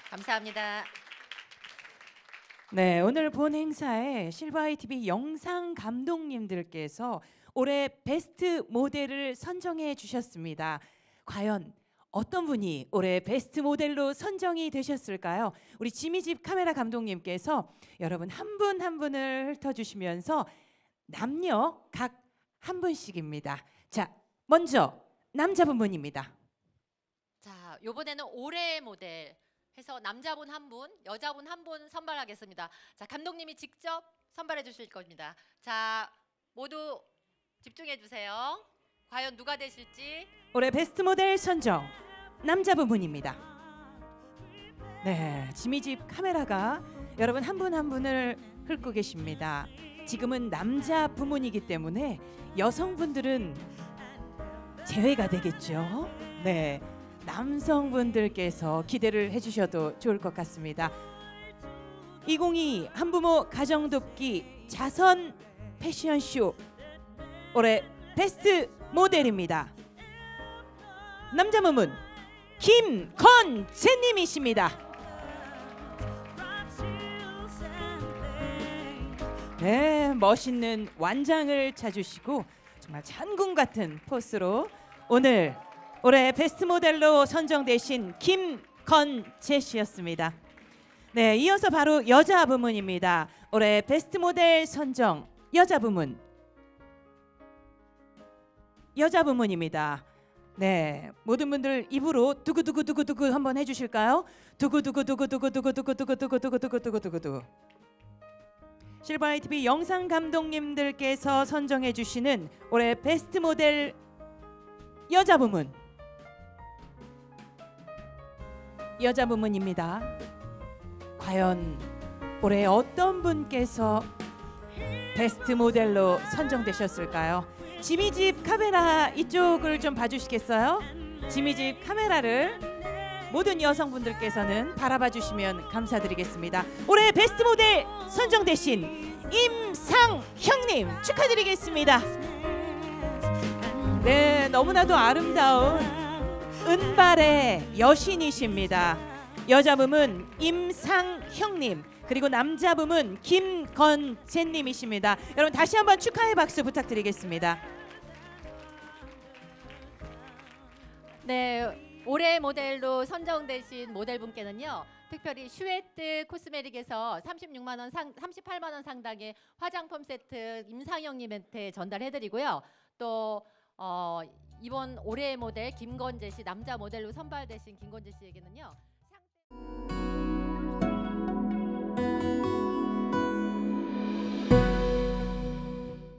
감사합니다. 네, 오늘 본 행사에 실버아이TV 영상 감독님들께서 올해 베스트 모델을 선정해 주셨습니다. 과연 어떤 분이 올해 베스트 모델로 선정이 되셨을까요? 우리 지미집 카메라 감독님께서 여러분 한 분 한 분을 훑어주시면서 남녀 각 한 분씩입니다. 자, 먼저 남자분입니다. 자, 이번에는 올해의 모델 해서 남자분 한 분, 여자분 한 분 선발하겠습니다. 자, 감독님이 직접 선발해 주실 겁니다. 자, 모두 집중해 주세요. 과연 누가 되실지. 올해 베스트 모델 선정 남자분입니다. 네, 지미집 카메라가 여러분 한 분 한 분을 훑고 계십니다. 지금은 남자 부문이기 때문에 여성분들은 제외가 되겠죠. 네, 남성분들께서 기대를 해주셔도 좋을 것 같습니다. 2022 한부모 가정돕기 자선 패션쇼 올해 베스트 모델입니다. 남자 부문 김건재님이십니다. 네, 멋있는 완장을 차주시고 정말 장군 같은 포스로 오늘 올해 베스트 모델로 선정되신 김건재 씨였습니다. 네, 이어서 바로 여자 부문입니다. 올해 베스트 모델 선정 여자 부문입니다. 네, 모든 분들 입으로 두구두구두구두구 한번 해주실까요? 두구두구두구두구두구두구두구두구두구두구두구. 실버아이TV 영상 감독님들께서 선정해 주시는 올해 베스트 모델 여자 부문입니다. 과연 올해 어떤 분께서 베스트 모델로 선정되셨을까요? 지미집 카메라 이쪽을 좀 봐주시겠어요? 지미집 카메라를 모든 여성분들께서는 바라봐 주시면 감사드리겠습니다. 올해 베스트 모델 선정되신 임상형님 축하드리겠습니다. 네, 너무나도 아름다운 은발의 여신이십니다. 여자 부문 임상형님, 그리고 남자 부문 김건재님이십니다. 여러분 다시 한번 축하의 박수 부탁드리겠습니다. 네, 올해 모델로 선정되신 모델분께는요, 특별히 슈웨트 코스메틱에서 38만 원 상당의 화장품 세트 임상형님한테 전달해드리고요. 또 이번 올해의 모델 김건재 씨, 남자 모델로 선발되신 김건재 씨에게는요.